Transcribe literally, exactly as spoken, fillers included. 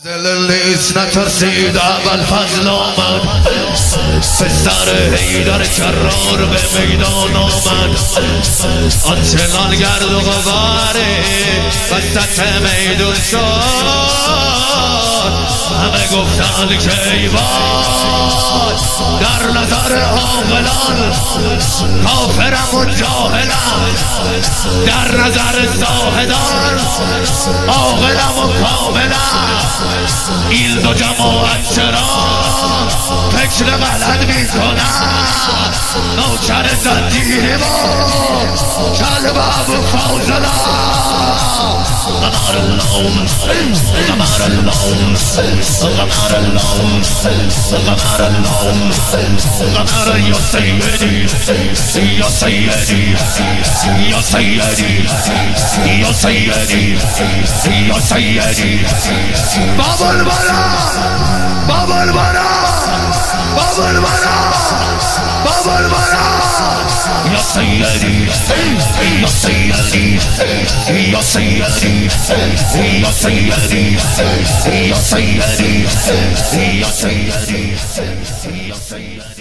لیست نترسید اول فضل آمد، پسر حیدر کرار به میدان آمد. آنچنان گرد و غباره وسط میدون شد، همه گفتند که ای وای در نظر عاقلان کافرم و جاهلم، در نظر زاهدان عاقلم و کاملم. این دو جماعت چرا فکر غلط میکنن؟ نوکر زنجیری ما کلب ابو فاضلم. غمار اللوم غمار اللوم غمار اللوم غمار اللوم غمار یا سیدی یا سیدی یا سیدی یا سیدی یا سیدی. باب البلا باب البلا باب البلا باب البلا یا سیدی یا سیدی یا سیدی یا سیدی یا سیدی یا سیدی یا سیدی.